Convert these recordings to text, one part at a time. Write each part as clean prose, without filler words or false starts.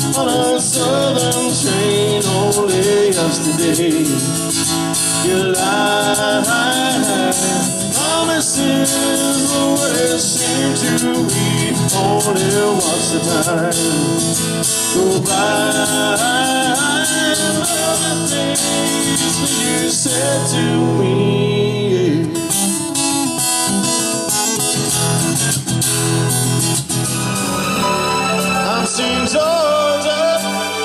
on a southern train only yesterday. You lie, promises always seem to be only once a time. Go by all the things that you said to me. I've seen Georgia,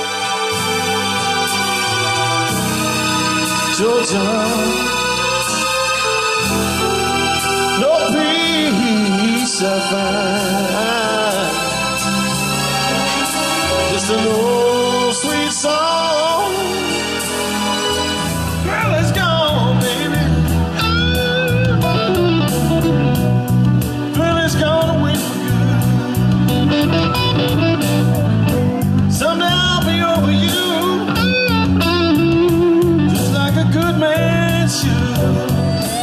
Georgia, no peace I find, just an old sweet song. Girl, it's gone, baby. Girl, it's gone away for good. Someday I'll be over you, just like a good man should.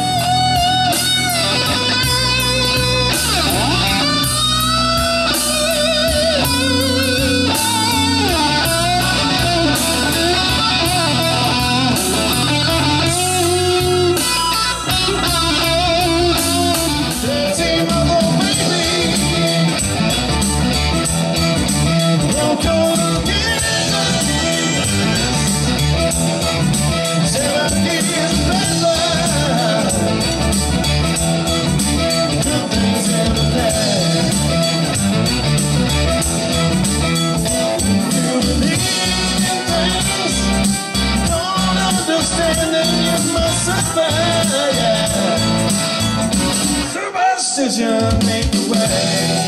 Superstition make the way.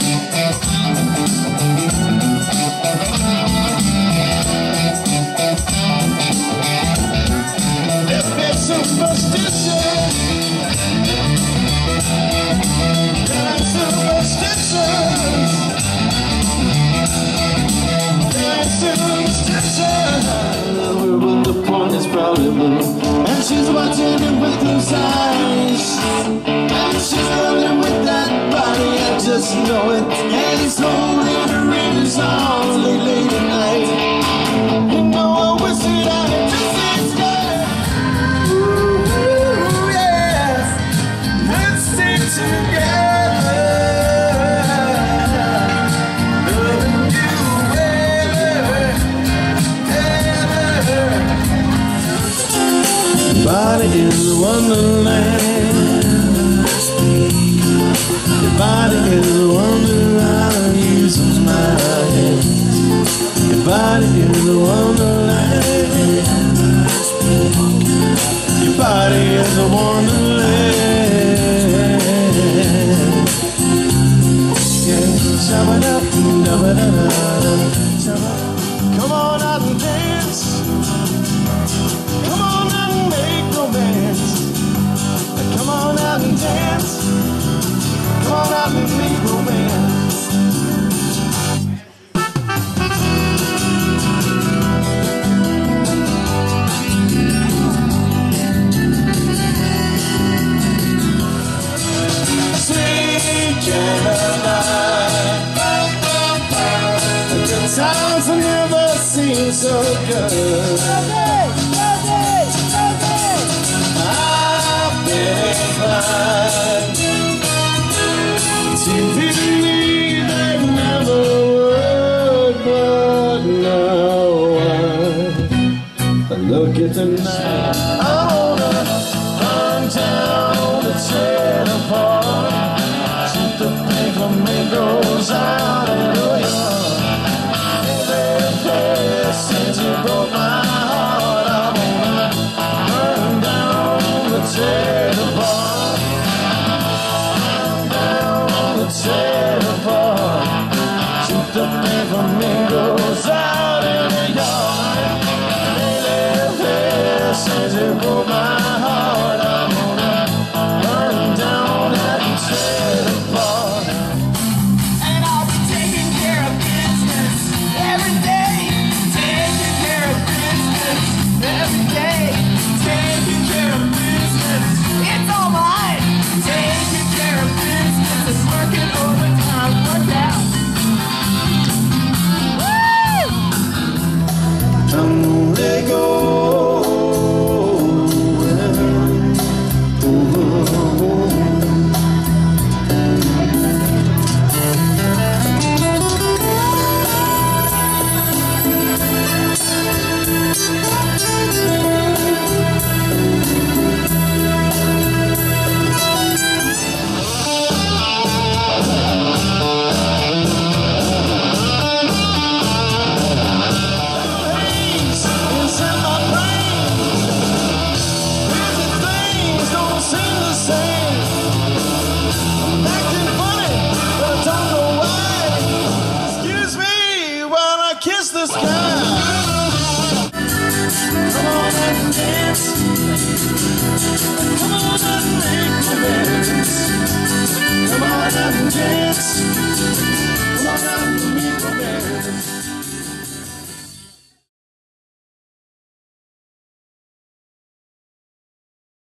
If it's superstition, then superstitions, then superstition. But the point is probably blue, and she's watching it with those eyes. She's running with that body, I just know it. And he's holding her in his arms late at night. You know I wish that I had just stay. Ooh, yes, let's stay together. Loving you ever. Body is a wonderland. Your body is a wonder, I use my hands. Your body is a wonderland. Your body is a wonderland. Yeah, shabba-da, da-ba-da-da-da, shabba. Come on out and dance. Come on out and make romance. Come on out and dance. Come on out and make romance. Sweet Caroline, the times have never seemed so good. I've been inclined to believe they never would, but now I look at tonight. I wanna burn down the tear apart, shoot the paint flamingos out in New York. Baby, since you broke my heart, I wanna burn down the tear apart. Tear apart, shoot the paint flamingos out in the yard. Baby, since you broke my heart, I'm gonna burn down and tear apart. And I'll be taking care of business every day, taking care of business every day, taking care of business. It's all mine. Taking care of business, working overtime, work out. Woo! dance. Come on up and dance.